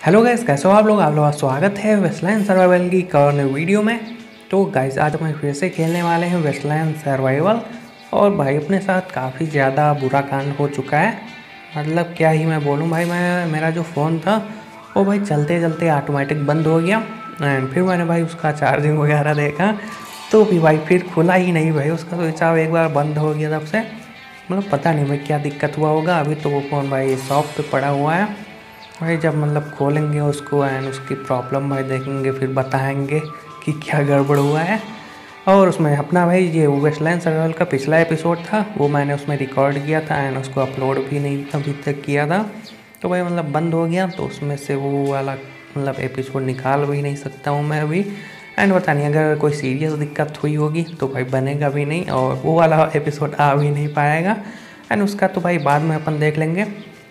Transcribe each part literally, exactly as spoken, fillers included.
Hello guys, कैसे हो आप लोग आप लोग का स्वागत है वेस्टलैंड सर्वाइवल की एक और नई वीडियो में। तो गाइस आज हम फिर से खेलने वाले हैं वेस्टलैंड सर्वाइवल। और भाई अपने साथ काफ़ी ज़्यादा बुरा कांड हो चुका है। मतलब क्या ही मैं बोलूँ भाई, मैं मेरा जो फ़ोन था वो भाई चलते चलते ऑटोमेटिक बंद हो गया। एंड फिर मैंने भाई उसका चार्जिंग वगैरह देखा तो भी भाई फिर खुला ही नहीं भाई, उसका स्विच ऑफ एक बार बंद हो गया तब से। मतलब पता नहीं भाई क्या दिक्कत हुआ होगा। अभी तो वो फ़ोन भाई शॉप पे पड़ा हुआ है भाई। जब मतलब खोलेंगे उसको एंड उसकी प्रॉब्लम भाई देखेंगे, फिर बताएंगे कि क्या गड़बड़ हुआ है। और उसमें अपना भाई ये वेस्टलैंड सर्वाइवल का पिछला एपिसोड था, वो मैंने उसमें रिकॉर्ड किया था एंड उसको अपलोड भी नहीं अभी तक किया था। तो भाई मतलब बंद हो गया, तो उसमें से वो वाला मतलब एपिसोड निकाल भी नहीं सकता हूँ मैं अभी। एंड पता नहीं अगर कोई सीरियस दिक्कत हुई होगी तो भाई बनेगा भी नहीं और वो वाला एपिसोड आ भी नहीं पाएगा। एंड उसका तो भाई बाद में अपन देख लेंगे।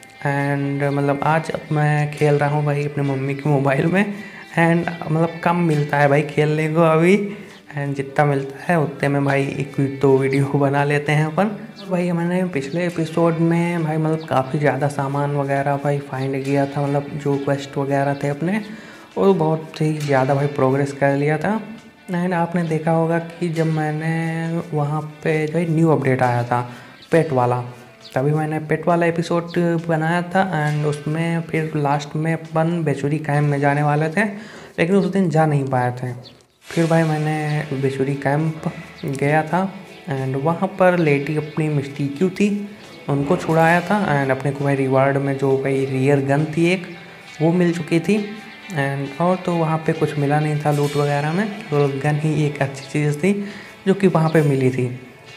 एंड मतलब आज अब मैं खेल रहा हूँ भाई अपने मम्मी के मोबाइल में। एंड मतलब कम मिलता है भाई खेलने को अभी। एंड जितना मिलता है उतने में भाई एक दो वीडियो बना लेते हैं अपन। भाई मैंने पिछले एपिसोड में भाई मतलब काफ़ी ज़्यादा सामान वगैरह भाई फाइंड किया था, मतलब जो क्वेस्ट वगैरह थे अपने, और बहुत ही ज़्यादा भाई प्रोग्रेस कर लिया था। एंड आपने देखा होगा कि जब मैंने वहाँ पे जो न्यू अपडेट आया था पेट वाला, तभी मैंने पेट वाला एपिसोड बनाया था। एंड उसमें फिर लास्ट में अपन बेचुरी कैंप में जाने वाले थे, लेकिन उस दिन जा नहीं पाए थे। फिर भाई मैंने बेचुरी कैंप गया था एंड वहाँ पर लेडी अपनी मिस्टीक्यू थी, उनको छुड़ाया था। एंड अपने को भाई रिवार्ड में जो भाई रियर गन थी एक, वो मिल चुकी थी। एंड और तो वहाँ पे कुछ मिला नहीं था लूट वगैरह में, तो गन ही एक अच्छी चीज़ थी जो कि वहाँ पे मिली थी।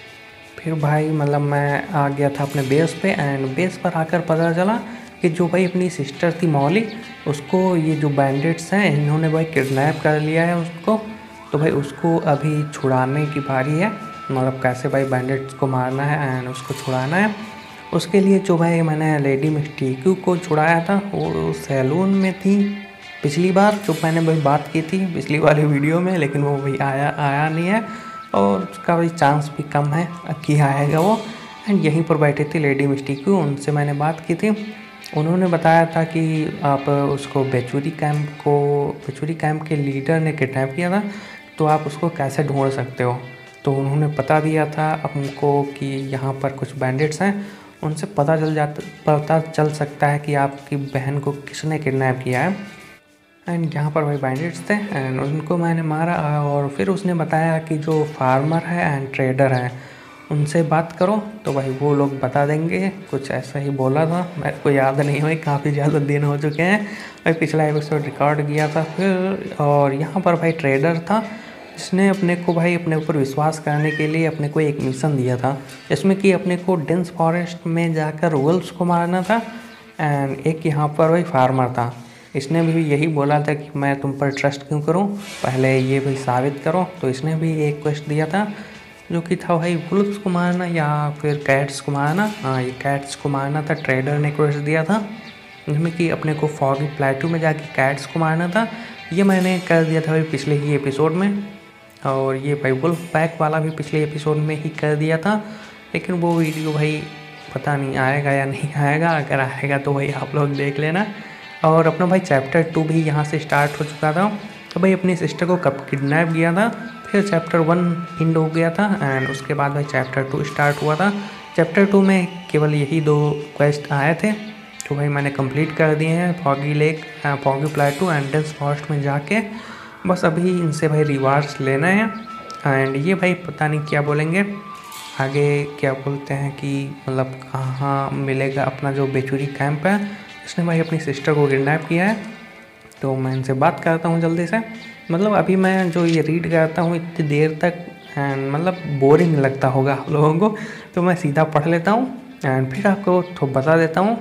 फिर भाई मतलब मैं आ गया था अपने बेस पे। एंड बेस पर आकर पता चला कि जो भाई अपनी सिस्टर थी मौली, उसको ये जो बैंडिट्स हैं इन्होंने भाई किडनैप कर लिया है उसको। तो भाई उसको अभी छुड़ाने की बारी है, मतलब कैसे भाई बैंडिट्स को मारना है एंड उसको छुड़ाना है। उसके लिए जो भाई मैंने लेडी मिस्टीक्यू को छुड़ाया था वो सैलून में थी पिछली बार, जो मैंने भाई बात की थी पिछली वाली वीडियो में, लेकिन वो भाई आया आया नहीं है और उसका भाई चांस भी कम है कि आएगा वो। एंड यहीं पर बैठे थे लेडी मिस्टीक्यू, उनसे मैंने बात की थी। उन्होंने बताया था कि आप उसको बेचुरी कैंप को बेचुरी कैंप के लीडर ने किडनैप किया था, तो आप उसको कैसे ढूंढ सकते हो। तो उन्होंने बता दिया था हमको कि यहाँ पर कुछ बैंडिट्स हैं, उनसे पता चल जाता पता चल सकता है कि आपकी बहन को किसने किडनैप किया है। एंड यहाँ पर भाई बैंडिट्स थे एंड उनको मैंने मारा। और फिर उसने बताया कि जो फार्मर है एंड ट्रेडर है उनसे बात करो, तो भाई वो लोग बता देंगे, कुछ ऐसा ही बोला था। मेरे को याद नहीं हुई, काफ़ी ज़्यादा दिन हो चुके हैं भाई, पिछला एपिसोड रिकॉर्ड किया था फिर। और यहाँ पर भाई ट्रेडर था जिसने अपने को भाई अपने ऊपर विश्वास करने के लिए अपने को एक मिशन दिया था, जिसमें कि अपने को डेंस फॉरेस्ट में जाकर वुल्व्स को मारना था। एंड एक यहाँ पर भाई फार्मर था, इसने भी यही बोला था कि मैं तुम पर ट्रस्ट क्यों करूं, पहले ये भी साबित करो। तो इसने भी एक क्वेस्ट दिया था जो कि था भाई वुल्व्स को मारना या फिर कैट्स को मारना। हाँ, ये कैट्स को मारना था, ट्रेडर ने क्वेस्ट दिया था, जिसमें कि अपने को फॉगी प्लेटू में जाके कैट्स को मारना था। ये मैंने कर दिया था भाई पिछले ही एपिसोड में। और ये भाई वुल्फ पैक वाला भी पिछले एपिसोड में ही कर दिया था, लेकिन वो वीडियो भाई पता नहीं आएगा या नहीं आएगा। अगर आएगा तो भाई आप लोग देख लेना। और अपना भाई चैप्टर टू भी यहाँ से स्टार्ट हो चुका था। तो भाई अपनी सिस्टर को कब किडनैप किया था, फिर चैप्टर वन एंड हो गया था एंड उसके बाद भाई चैप्टर टू स्टार्ट हुआ था। चैप्टर टू में केवल यही दो क्वेस्ट आए थे जो भाई मैंने कंप्लीट कर दिए हैं, foggy lake, foggy plateau and dense forest में जाके। बस अभी इनसे भाई रिवार्ड्स लेना है। एंड ये भाई पता नहीं क्या बोलेंगे आगे, क्या बोलते हैं कि मतलब कहाँ मिलेगा अपना जो बेचुरी कैंप है। इसने भाई अपनी सिस्टर को किडनैप किया है, तो मैं इनसे बात करता हूँ जल्दी से। मतलब अभी मैं जो ये रीड करता हूँ इतनी देर तक एंड मतलब बोरिंग लगता होगा आप लोगों को, तो मैं सीधा पढ़ लेता हूँ एंड फिर आपको तो बता देता हूँ।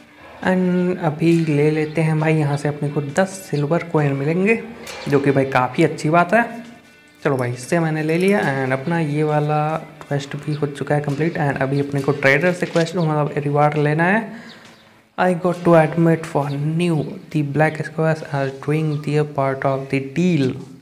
एंड अभी ले लेते हैं भाई यहाँ से अपने को दस सिल्वर कोइन मिलेंगे, जो कि भाई काफ़ी अच्छी बात है। चलो भाई इससे मैंने ले लिया एंड अपना ये वाला क्वेस्ट भी हो चुका है कंप्लीट। एंड अभी अपने को ट्रेडर से क्वेस्ट मतलब रिवार्ड लेना है। I got to admit for new, the Black Squares are doing their part of the deal,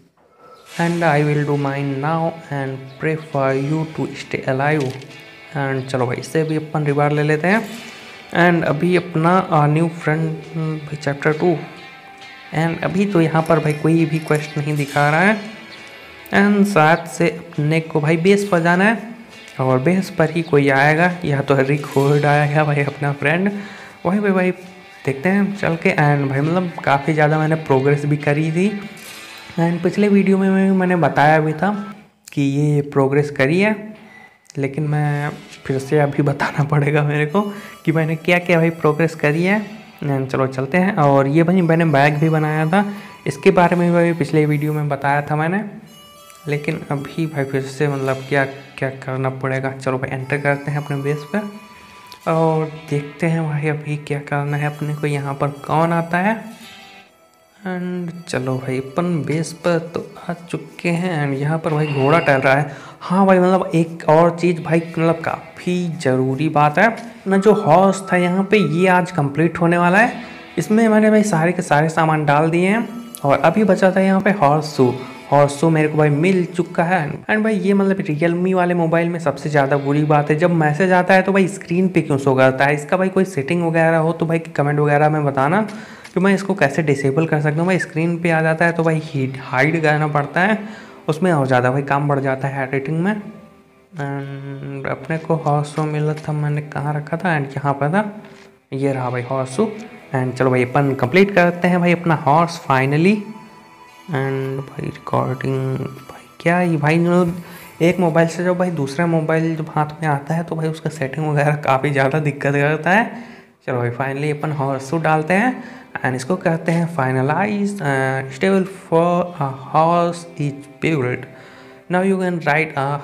and I will do mine now and pray for you to stay alive. And चलो भाई इससे भी अपन reward ले लेते हैं। And अभी अपना new friend भाई चैप्टर टू एंड अभी तो यहाँ पर भाई कोई भी क्वेस्ट नहीं दिखा रहा है। एंड साथ से अपने को भाई बेस पर जाना है और बेस पर ही कोई आएगा, या तो रिकॉर्ड आएगा भाई अपना फ्रेंड, वहीं पे भाई देखते हैं चल के। एंड भाई मतलब काफ़ी ज़्यादा मैंने प्रोग्रेस भी करी थी। एंड पिछले वीडियो में मैंने बताया भी था कि ये प्रोग्रेस करी है, लेकिन मैं फिर से अभी बताना पड़ेगा मेरे को कि मैंने क्या क्या भाई प्रोग्रेस करी है। एंड चलो चलते हैं। और ये भाई मैंने बैग भी बनाया था, इसके बारे में भाई पिछले वीडियो में बताया था मैंने, लेकिन अभी भाई फिर से मतलब क्या क्या करना पड़ेगा। चलो भाई एंटर करते हैं अपने बेस पर और देखते हैं भाई अभी क्या करना है अपने को, यहाँ पर कौन आता है। एंड चलो भाई अपन बेस पर तो आ चुके हैं। एंड यहाँ पर भाई घोड़ा टहल रहा है। हाँ भाई मतलब एक और चीज़ भाई मतलब काफ़ी ज़रूरी बात है ना, जो हॉर्स था यहाँ पे ये आज कंप्लीट होने वाला है। इसमें मैंने भाई सारे के सारे सामान डाल दिए हैं और अभी बचा था यहाँ पे हॉर्स शू। हॉर्स शू मेरे को भाई मिल चुका है। एंड भाई ये मतलब रियलमी वाले मोबाइल में सबसे ज़्यादा बुरी बात है, जब मैसेज आता है तो भाई स्क्रीन पे क्यों शो करता है। इसका भाई कोई सेटिंग वगैरह हो तो भाई कमेंट वगैरह में बताना कि मैं इसको कैसे डिसेबल कर सकता हूँ। भाई स्क्रीन पे आ जाता है तो भाई हाइड करना पड़ता है, उसमें और ज़्यादा भाई काम बढ़ जाता है एडिटिंग में। एंड अपने को हॉर्स शू मिला था, मैंने कहाँ रखा था, एंड यहाँ पर था, ये रहा भाई हॉर्स शू। एंड चलो भाई अपन कंप्लीट करते हैं भाई अपना हॉर्स फाइनली। एंड भाई रिकॉर्डिंग भाई क्या ही भाई एक मोबाइल से जब भाई दूसरा मोबाइल जब हाथ में आता है तो भाई उसका सेटिंग वगैरह काफ़ी ज़्यादा दिक्कत करता है। चलो भाई फाइनली अपन हॉर्स शू डालते हैं एंड इसको कहते हैं finalize stable for a horse is build. Now you can ride a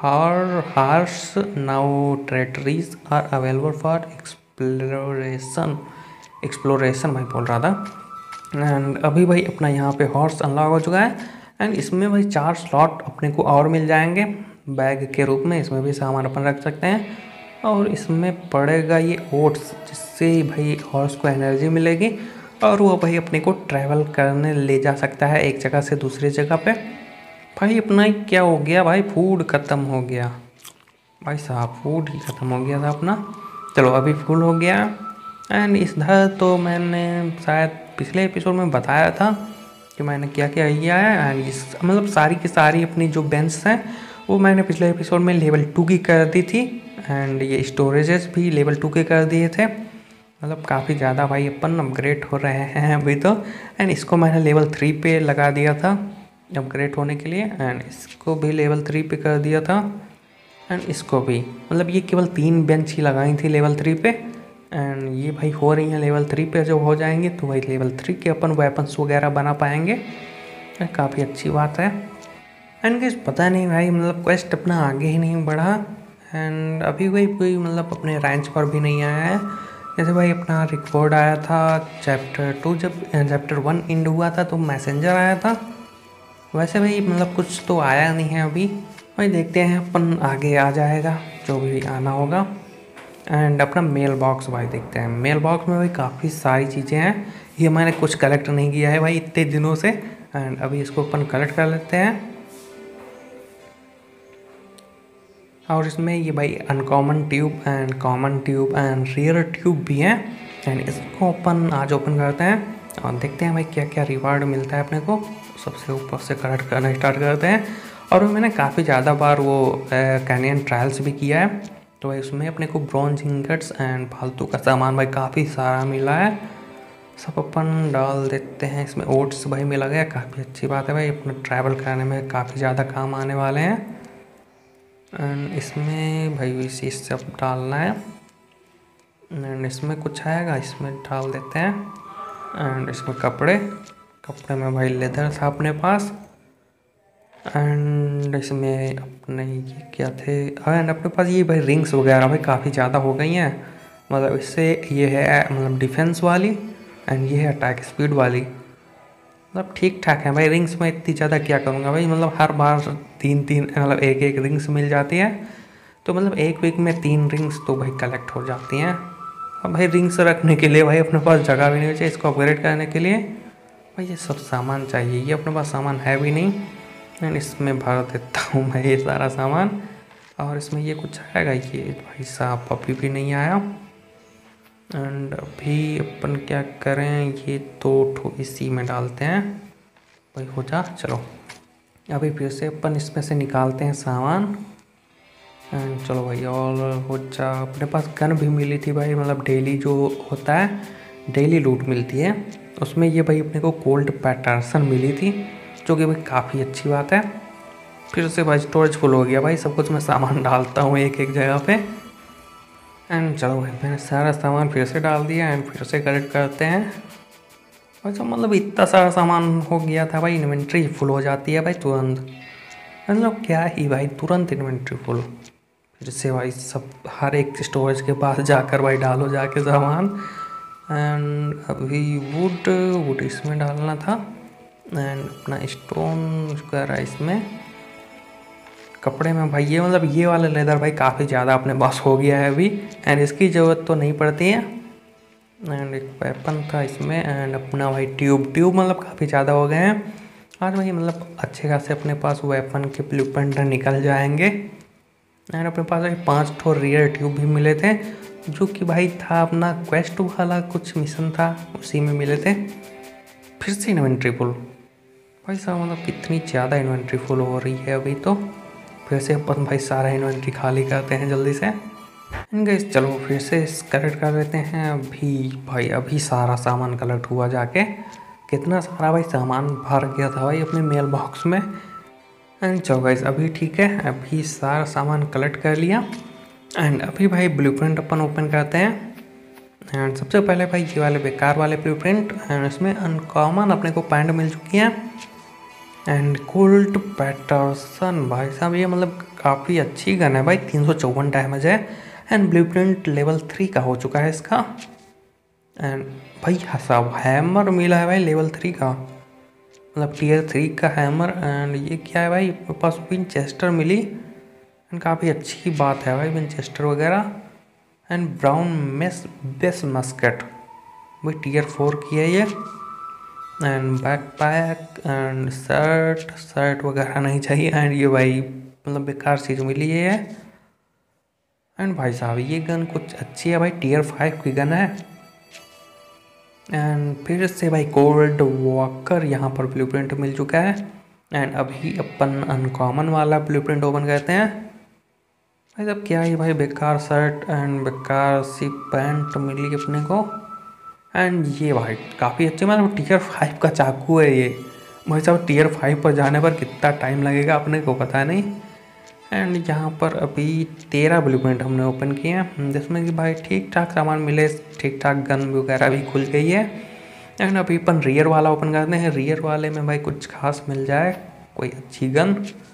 horse, now territories are available for exploration. Exploration भाई बोल रहा था। एंड अभी भाई अपना यहाँ पे हॉर्स अनलॉक हो चुका है। एंड इसमें भाई चार स्लॉट अपने को और मिल जाएंगे बैग के रूप में, इसमें भी सामान अपन रख सकते हैं। और इसमें पड़ेगा ये ओट्स, जिससे भाई हॉर्स को एनर्जी मिलेगी और वो भाई अपने को ट्रैवल करने ले जा सकता है एक जगह से दूसरी जगह पे। भाई अपना क्या हो गया भाई, फूड ख़त्म हो गया भाई साहब, फूड ही ख़त्म हो गया था अपना। चलो अभी फुल हो गया। एंड इधर तो मैंने शायद पिछले एपिसोड में बताया था कि मैंने क्या क्या किया है। एंड इस मतलब सारी की सारी अपनी जो बेंच हैं वो मैंने पिछले एपिसोड में लेवल टू की कर दी थी। एंड ये स्टोरेजेस भी लेवल टू के कर दिए थे। मतलब काफ़ी ज़्यादा भाई अपन अपग्रेड हो रहे हैं अभी तो। एंड इसको मैंने लेवल थ्री पे लगा दिया था अपग्रेड होने के लिए। एंड इसको भी लेवल थ्री पे कर दिया था। एंड इसको भी मतलब ये केवल तीन बेंच ही लगाई थी लेवल थ्री पे। एंड ये भाई हो रही हैं लेवल थ्री पे, जब हो जाएंगे तो भाई लेवल थ्री के अपन वेपन्स वगैरह बना पाएंगे। काफ़ी अच्छी बात है। एंड किस पता नहीं भाई मतलब क्वेस्ट अपना आगे ही नहीं बढ़ा। एंड अभी कोई कोई मतलब अपने रैंच पर भी नहीं आया है। जैसे भाई अपना रिकॉर्ड आया था चैप्टर टू, जब चैप्टर वन एंड हुआ था तो मैसेंजर आया था। वैसे भाई मतलब कुछ तो आया नहीं है अभी। भाई देखते हैं अपन आगे आ जाएगा जो भी आना होगा। एंड अपना मेल बॉक्स भाई देखते हैं। मेल बॉक्स में भाई काफ़ी सारी चीज़ें हैं, ये मैंने कुछ कलेक्ट नहीं किया है भाई इतने दिनों से। एंड अभी इसको अपन कलेक्ट कर लेते हैं। और इसमें ये भाई uncommon tube and common tube and rare tube भी हैं। एंड इसको अपन आज ओपन करते हैं और देखते हैं भाई क्या क्या रिवार्ड मिलता है अपने को। सबसे ऊपर से कलेक्ट करना स्टार्ट करते हैं। और मैंने काफ़ी ज़्यादा बार वो कैनियन ट्रायल्स भी किया है, तो भाई उसमें अपने को ब्रॉन्ज इंगट्स एंड फालतू का सामान भाई काफ़ी सारा मिला है। सब अपन डाल देते हैं इसमें। ओट्स भाई मिला गया, काफ़ी अच्छी बात है भाई, अपना ट्रैवल करने में काफ़ी ज़्यादा काम आने वाले हैं। एंड इसमें भाई इसी सब डालना है। एंड इसमें कुछ आएगा, इसमें डाल देते हैं। एंड इसमें कपड़े कपड़े में भाई लेदर था अपने पास। एंड इसमें अपने ये क्या थे, एंड अपने पास ये भाई रिंग्स वगैरह भाई काफ़ी ज़्यादा हो गई हैं। मतलब इससे ये है मतलब डिफेंस वाली एंड ये है अटैक स्पीड वाली, मतलब ठीक ठाक है भाई। रिंग्स में इतनी ज़्यादा क्या करूँगा भाई, मतलब हर बार तीन तीन मतलब एक एक रिंग्स मिल जाती है, तो मतलब एक वीक में तीन रिंग्स तो भाई कलेक्ट हो जाती हैं। अब भाई रिंग्स रखने के लिए भाई अपने पास जगह भी नहीं चाहिए, इसको अपग्रेड करने के लिए भाई ये सब सामान चाहिए, ये अपने पास सामान है भी नहीं। एंड इसमें भर देता हूँ मैं ये सारा सामान। और इसमें ये कुछ आएगा, ये भाई साहब अभी भी नहीं आया। एंड अभी अपन क्या करें, ये दो ठो इसी में डालते हैं भाई, हो जा। चलो अभी फिर से अपन इसमें से निकालते हैं सामान एंड चलो भाई और हो जा। अपने पास गन भी मिली थी भाई, मतलब डेली जो होता है डेली लूट मिलती है, उसमें ये भाई अपने को कोल्ट पैटर्सन मिली थी, जो कि भाई काफ़ी अच्छी बात है। फिर से भाई स्टोरेज फुल हो गया भाई, सब कुछ मैं सामान डालता हूँ एक एक जगह पे। एंड चलो भाई मैंने सारा सामान फिर से डाल दिया एंड फिर से कलेक्ट करते हैं। अच्छा मतलब इतना सारा सामान हो गया था भाई, इन्वेंट्री फुल हो जाती है भाई तुरंत, मतलब क्या ही भाई तुरंत इन्वेंट्री फुल। फिर से भाई सब हर एक स्टोरेज के पास जाकर भाई डालो जाके सामान। एंड अभी वुड वुड इसमें डालना था एंड अपना स्टोन वगैरह इसमें, कपड़े में भाई ये मतलब ये वाला लेदर भाई काफ़ी ज़्यादा अपने पास हो गया है अभी, एंड इसकी ज़रूरत तो नहीं पड़ती है। एंड एक वेपन था इसमें एंड अपना भाई ट्यूब ट्यूब मतलब काफ़ी ज़्यादा हो गए हैं आज भाई, मतलब अच्छे खासे अपने पास वेपन के ब्लूप्रिंट निकल जाएंगे। एंड अपने पास भाई पाँच ठो रियर ट्यूब भी मिले थे, जो कि भाई था अपना क्वेस्ट वाला कुछ मिशन था उसी में मिले थे। फिर से इन्वेंट्री फुल भाई साहब, मतलब कितनी ज़्यादा इन्वेंट्री फुल हो रही है अभी तो। फिर से अपन भाई सारा इन्वेंट्री खाली करते हैं जल्दी से। एंड गाइस चलो फिर से कलेक्ट कर लेते हैं अभी भाई, अभी सारा सामान कलेक्ट हुआ जाके, कितना सारा भाई सामान भर गया था भाई अपने मेल बॉक्स में। एंड चलो गाइस अभी ठीक है, अभी सारा सामान कलेक्ट कर लिया एंड अभी भाई ब्लूप्रिंट अपन ओपन करते हैं। एंड सबसे पहले भाई ये वाले बेकार वाले ब्लूप्रिंट, एंड इसमें अनकॉमन अपने को पैंट मिल चुकी है एंड कोल्ट पैटर्सन भाई साहब, ये मतलब काफ़ी अच्छी गन है भाई, तीन सौ चौवन डैमेज है एंड ब्लूप्रिंट लेवल थ्री का हो चुका है इसका। एंड भाई साहब हैमर मिला है भाई लेवल थ्री का, मतलब टीयर थ्री का हैमर। एंड ये क्या है भाई, मेरे पास विनचेस्टर मिली एंड काफ़ी अच्छी बात है भाई विनचेस्टर वगैरह। And brown mace base musket भाई टीयर फोर की है ये। And backpack and shirt shirt वगैरह नहीं चाहिए एंड ये भाई मतलब बेकार चीज़ मिली है। एंड भाई साहब ये गन कुछ अच्छी है भाई, टीयर फाइव की गन है। एंड फिर से भाई कोल्ड वॉकर यहाँ पर ब्लूप्रिंट मिल चुका है एंड अभी अपन अनकॉमन वाला ब्लूप्रिंट ओपन करते हैं। भाई साहब क्या है भाई, बेकार शर्ट एंड बेकार सी पैंट मिली अपने को। एंड ये भाई काफ़ी अच्छे, मतलब टीयर फाइव का चाकू है ये भाई साहब, टीयर फाइव पर जाने पर कितना टाइम लगेगा अपने को पता नहीं। एंड यहाँ पर अभी तेरह ब्लूप्रिंट हमने ओपन किए हैं, जिसमें कि भाई ठीक ठाक सामान मिले, ठीक ठाक गन वगैरह भी खुल गई है। एंड अभी अपन रियर वाला ओपन करते हैं, रियर वाले में भाई कुछ खास मिल जाए, कोई अच्छी gun.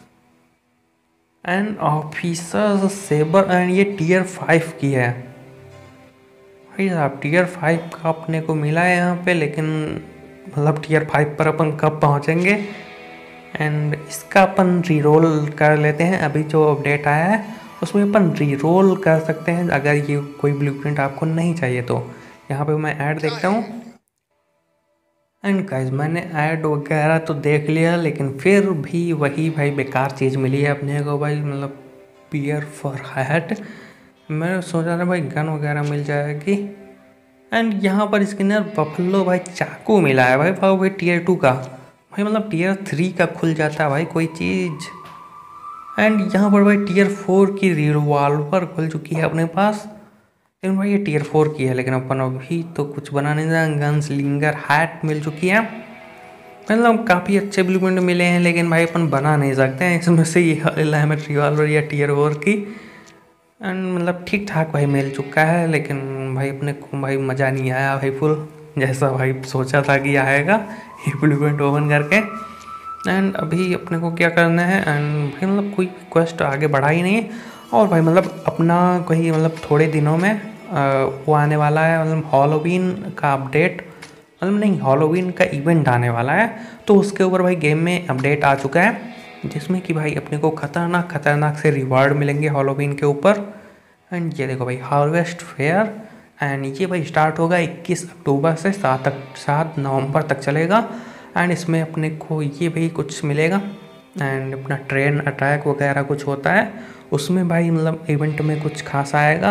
And officer sabre and ये टीयर फाइव की है भाई साहब, टीयर फाइव का अपने को मिला है यहाँ पे, लेकिन मतलब टीयर फाइव पर अपन कब पहुँचेंगे। एंड इसका अपन रीरोल कर लेते हैं, अभी जो अपडेट आया है उसमें अपन रीरोल कर सकते हैं अगर ये कोई ब्लूप्रिंट आपको नहीं चाहिए तो। यहाँ पे मैं ऐड देखता हूँ एंड गाइस मैंने ऐड वगैरह तो देख लिया, लेकिन फिर भी वही भाई बेकार चीज़ मिली है अपने को भाई, मतलब पियर फॉर हैट। मैं सोचा था भाई गन वगैरह मिल जाएगी। एंड यहाँ पर इसके अंदर बफलो भाई चाकू मिला है भाई, भाई भाई टीयर टू का भाई, मतलब टीयर थ्री का खुल जाता है भाई कोई चीज़। एंड यहाँ पर भाई टीयर फोर की रिवॉल्वर खुल चुकी है अपने पास, लेकिन भाई ये टीयर फोर की है, लेकिन अपन अभी तो कुछ बना नहीं था। गन स्लिंगर हैट मिल चुकी है, मतलब काफ़ी अच्छे ब्लूप्रिंट मिले हैं, लेकिन भाई अपन बना नहीं सकते हैं इसमें से ये हेलमेट रिवॉल्वर या टीयर फोर की। एंड मतलब ठीक ठाक भाई मिल चुका है, लेकिन भाई अपने को भाई मज़ा नहीं आया भाई फुल, जैसा भाई सोचा था कि आएगा ये ब्लूप्रिंट ओपन करके। एंड अभी अपने को क्या करना है, एंड भाई मतलब कोई क्वेस्ट आगे बढ़ा ही नहीं, और भाई मतलब अपना कोई मतलब थोड़े दिनों में आ, वो आने वाला है, मतलब हॉलोवीन का अपडेट, मतलब नहीं हॉलोवीन का इवेंट आने वाला है, तो उसके ऊपर भाई गेम में अपडेट आ चुका है, जिसमें कि भाई अपने को खतरनाक खतरनाक से रिवार्ड मिलेंगे हॉलोवीन के ऊपर। एंड ये देखो भाई हार्वेस्ट फेयर, एंड ये भाई स्टार्ट होगा इक्कीस अक्टूबर से सात तक सात नवंबर तक चलेगा। एंड इसमें अपने को ये भाई कुछ मिलेगा, एंड अपना ट्रेन अटैक वगैरह कुछ होता है उसमें भाई, मतलब इवेंट में कुछ खास आएगा।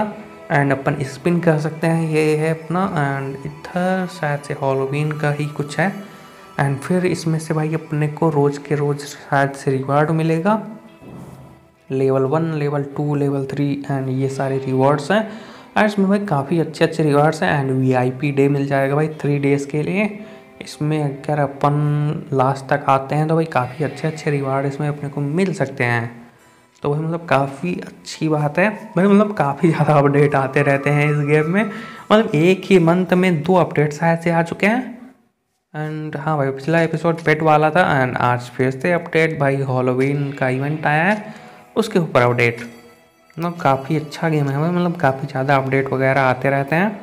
एंड अपन स्पिन कर सकते हैं, ये है अपना। एंड इधर शायद से हॉलोवीन का ही कुछ है। एंड फिर इसमें से भाई अपने को रोज़ के रोज़ शायद से रिवार्ड मिलेगा, level one, level two, level three and ये सारे रिवॉर्ड्स हैं। और इसमें भाई काफ़ी अच्छे अच्छे रिवार्ड्स हैं। एंड वीआईपी डे मिल जाएगा भाई थ्री डेज़ के लिए। इसमें अगर अपन लास्ट तक आते हैं तो भाई काफ़ी अच्छे अच्छे रिवार्ड इसमें अपने को मिल सकते हैं। तो भाई मतलब काफ़ी अच्छी बात है भाई, मतलब काफ़ी ज़्यादा अपडेट आते रहते हैं इस गेम में। मतलब एक ही मंथ में दो अपडेट शायद से आ चुके हैं। एंड हाँ भाई, पिछला एपिसोड पेट वाला था एंड आज फिर से अपडेट भाई हॉलोवीन का इवेंट आया है, उसके ऊपर अपडेट। मतलब काफ़ी अच्छा गेम है भाई, मतलब काफ़ी ज़्यादा अपडेट वगैरह आते रहते हैं।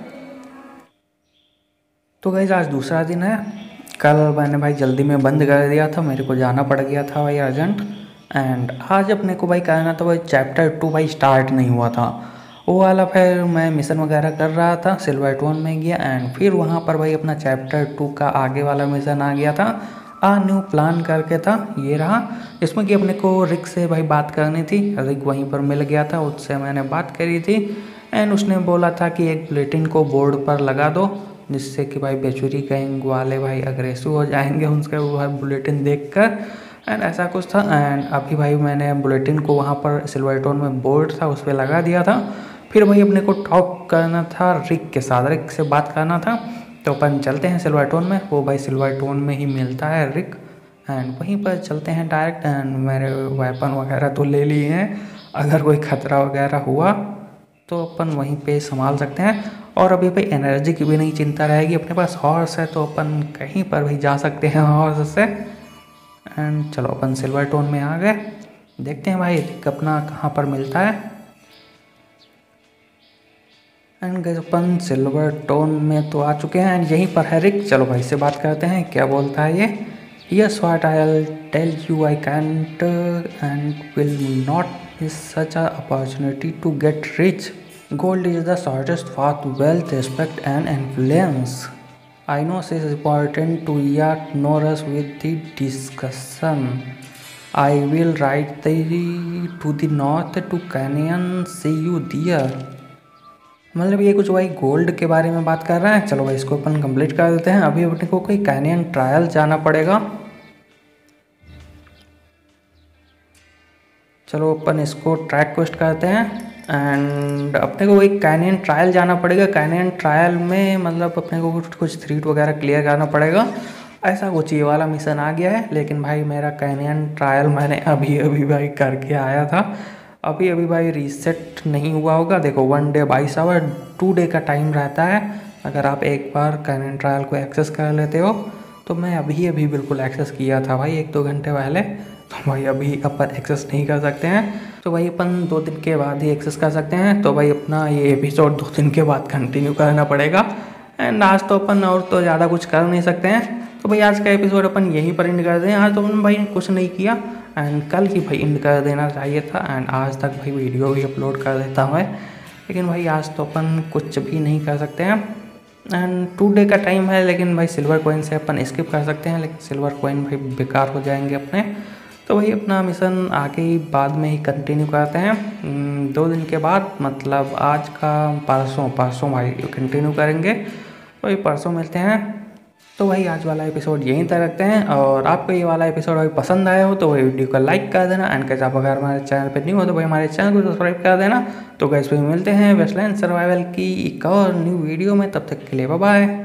तो गाइस आज दूसरा दिन है। कल मैंने भाई जल्दी में बंद कर दिया था, मेरे को जाना पड़ गया था भाई अर्जेंट। एंड आज अपने को भाई कहना था भाई चैप्टर टू भाई स्टार्ट नहीं हुआ था वो वाला। फिर मैं मिशन वगैरह कर रहा था, सिल्वर टोन में गया एंड फिर वहाँ पर भाई अपना चैप्टर टू का आगे वाला मिशन आ गया था। आ न्यू प्लान करके था, ये रहा। इसमें कि अपने को रिक से भाई बात करनी थी, रिक वहीं पर मिल गया था, उससे मैंने बात करी थी। एंड उसने बोला था कि एक बुलेटिन को बोर्ड पर लगा दो, जिससे कि भाई बेचुरी गैंग वाले भाई अग्रेसिव हो जाएंगे उनके भाई बुलेटिन देखकर। एंड ऐसा कुछ था। एंड अभी भाई मैंने बुलेटिन को वहाँ पर सिल्वर टोन में बोर्ड था उस पर लगा दिया था। फिर भाई अपने को टॉक करना था रिक के साथ, रिक से बात करना था। तो अपन चलते हैं सिल्वर टोन में, वो भाई सिल्वर टोन में ही मिलता है रिक। एंड वहीं पर चलते हैं डायरेक्ट। एंड मेरे वेपन वगैरह तो ले लिए हैं, अगर कोई खतरा वगैरह हुआ तो अपन वहीं पे संभाल सकते हैं। और अभी भाई एनर्जी की भी नहीं चिंता रहेगी, अपने पास हॉर्स है तो अपन कहीं पर भी जा सकते हैं हॉर्स से। एंड चलो अपन सिल्वर टोन में आ गए, देखते हैं भाई रिक अपना कहाँ पर मिलता है। एंड गाइस अपन सिल्वर टोन में तो आ चुके हैं एंड यहीं पर है रिक। चलो भाई से बात करते हैं, क्या बोलता है ये। Yes what I will tell you, I can't and will not miss such a opportunity to get rich. Gold is the shortest path to wealth, respect and influence. I know it is important to yacht no rush with the discussion. I will ride to the north to canyon, see you there. मतलब ये कुछ भाई gold के बारे में बात कर रहा है। चलो भाई इसको अपन कंप्लीट कर देते हैं। अभी अपने को कोई कैनियन ट्रायल जाना पड़ेगा। चलो अपन इसको ट्रैक क्वेस्ट करते हैं। एंड अपने को एक कैनियन ट्रायल जाना पड़ेगा। कैनियन ट्रायल में मतलब अपने को कुछ कुछ थ्रीट वगैरह क्लियर करना पड़ेगा, ऐसा कुछ ये वाला मिशन आ गया है। लेकिन भाई मेरा कैनियन ट्रायल मैंने अभी अभी भाई करके आया था, अभी अभी भाई रीसेट नहीं हुआ होगा। देखो वन डे बाईस आवर टू डे का टाइम रहता है अगर आप एक बार कैनियन ट्रायल को एक्सेस कर लेते हो। तो मैं अभी अभी बिल्कुल एक्सेस किया था भाई एक दो घंटे पहले, तो भाई अभी अपन एक्सेस नहीं कर सकते हैं। तो भाई अपन दो दिन के बाद ही एक्सेस कर सकते हैं। तो भाई अपना ये एपिसोड दो दिन के बाद कंटिन्यू करना पड़ेगा। एंड आज तो अपन और तो ज़्यादा कुछ कर नहीं सकते हैं। तो भाई आज का एपिसोड अपन यहीं पर एंड कर दें। आज तो अपन भाई कुछ नहीं किया एंड कल ही भाई एंड कर देना चाहिए था। एंड आज तक भाई वीडियो भी अपलोड कर देता हूँ, लेकिन भाई आज तो अपन कुछ भी नहीं कर सकते हैं। एंड टू डे का टाइम है, लेकिन भाई सिल्वर कॉइन से अपन स्किप कर सकते हैं, लेकिन सिल्वर कॉइन भाई बेकार हो जाएंगे अपने। तो भाई अपना मिशन आगे ही बाद में ही कंटिन्यू करते हैं। दो दिन के बाद मतलब आज का परसों परसों भाई कंटिन्यू करेंगे। तो भाई परसों मिलते हैं। तो भाई आज वाला एपिसोड यहीं तक रखते हैं। और आपको ये वाला एपिसोड भाई पसंद आया हो तो भाई वीडियो को लाइक कर देना। एंड कैसे आप अगर हमारे चैनल पे न्यू हो तो भाई हमारे चैनल को सब्सक्राइब कर देना। तो गाइस फिर मिलते हैं वेस्टलैंड सर्वाइवल की एक और न्यू वीडियो में, तब तक के लिए बाय बाय।